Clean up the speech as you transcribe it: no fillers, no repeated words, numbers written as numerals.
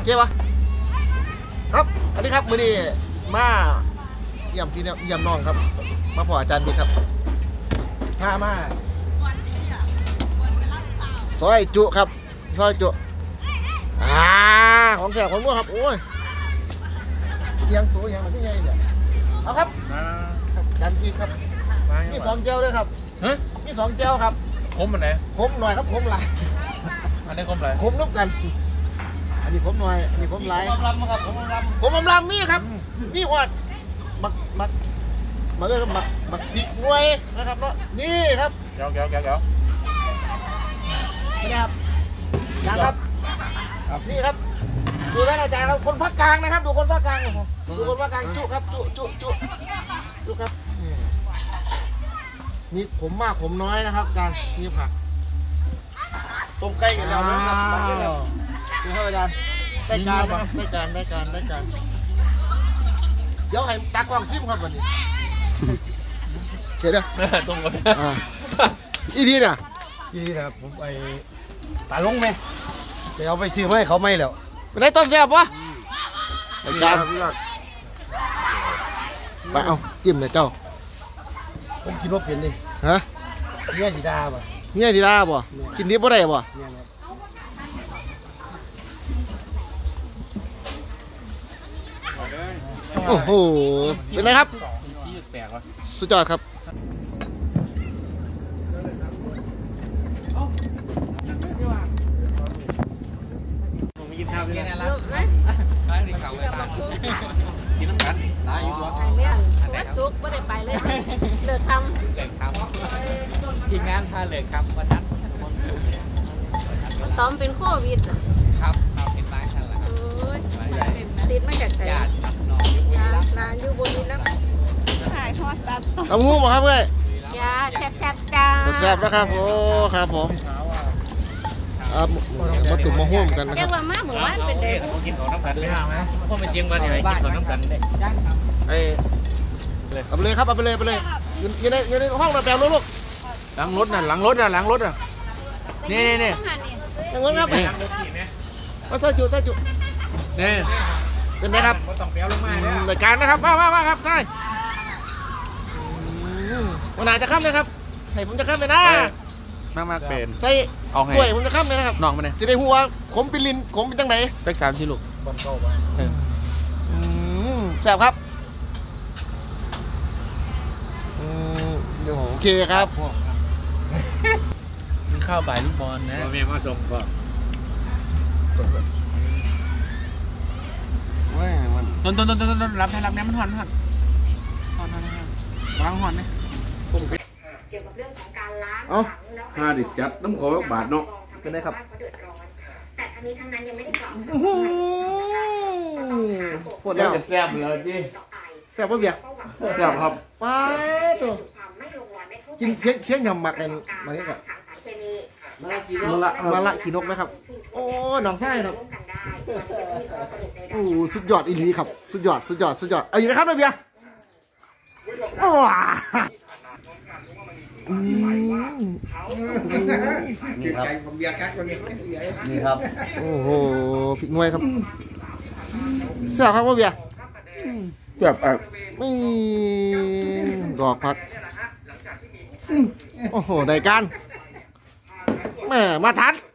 ปะครับอันนี้ครับมื้อนี้มาเยี่ยมพี่เยี่ยมน้องครับมาพออาจารย์บิ๊กครับมาซอยจุครับซอยจุของแสบของมั่วครับโอ้ยยังตัวยังที่ไงเนี่ยเอาครับอาจารย์บิ๊กครับมี2 แก้วด้วยครับมี2 แก้วครับคมมันไหนคมหน่อยครับคมหลายอันนี้คมอะไรคมนกกันอันนี้คมหน่อยอันนี้คมหลายคมลำครับคมลำมีครับมีหอดมักพริกงวยนะครับเนาะนี่ครับเดี๋ยวไม่ได้ครับยังครับนี่ครับดูท่านอาจารย์ครับคนภาคกลางนะครับดูคนภาคกลางดูคนภาคกลางจุครับจุครับมีขมมากขมน้อยนะครับอาจารย์นี่ผักต้มไก่กันแล้วนะครับดูครับอาจารย์ได้การนะครับได้การเดี๋ยวให้ตากล้องซิมครับวันนี้เดี๋ยวตรงกันอีดีเนี่ยผมไปตาลงไหมจะเอาไปซื้อไหมเขาไม่แล้วเป็นไรต้นแซ่บวะได้การไปเอาจิ้มเลยเจ้าผมคิดว่าเป็นเลยฮะเงี้ยสีดาบ่กินนี้บ่ได้บ่โอ้โหเป็นไรครับสุดยอดครับกินน้ำกันได้ดีเขาเลยตากินน้ำกันได้อยู่ตัววัดซุกไม่ได้ไปเลยเลิกทำทีมงานพาเลิกครับวันนั้นตอมเป็นโควิดครับเป็นไม้ชั้นละติดมาจากไหนนานอยู่บนนี้แล้วถ่ายทอดตัดตำหูมาครับเว้ยจ้าแซ่บจ้าแซ่บนะครับโอ้ครับผมมาตุ่มมาห่วมกันนะครับเรียกว่ามาหมู่บ้านเป็นเด็กกินของน้ำกันเลยไหมพวกมันจริงว่าเดี๋ยวกินของน้ำกันเอาไปเลยครับเอาไปเลยอยู่ในห้องเราแปลลูกหลังรถอ่ะนี่อย่างงั้นครับมาใส่จุนี่เป็นไงครับรายการนะครับมาครับใช่วันไหนจะข้ามเลยครับให้ผมจะข้ามเลยนะมากเป็นใส่ถ้วยผมจะข้ามเลยนะครับน้องมาเนี่ยจะได้หัวขมเป็นลิ้นขมเป็นจังไหนเป็ก3 ชิ้นลูกบอลเข้าไปแซ่บครับโอเคครับมีข้าวบ่ายลูกบอลนะเมียมาส่งก่อนต้นรับเนี่ยมันหอนกำลังหอนนะเกี่ยวกับเรื่องของการล้างห้าดิจัดน้ำขอบาทเนาะเป็นไงครับแต่ทั้งนี้ทั้งนั้นยังไม่ได้กล่าวปวดแล้วแซ่บเลยจีแซ่บป่ะเบียร์แซ่บครับไปตัวกินเชียงยำหมักกันมาเนี่ยก่อนมาละขี่นกไหมครับโอ้หนองไส้ครับโอ้สุดยอดอีหลีครับสุดยอดเอาอยู่นะครับเบียร์โอ้นี่ครับนี่ครับโอ้โหพริกงวยครับเสียครับว่าเบียร์แบบไม่ดอกพักโอ้โหได้การแม่มาทัน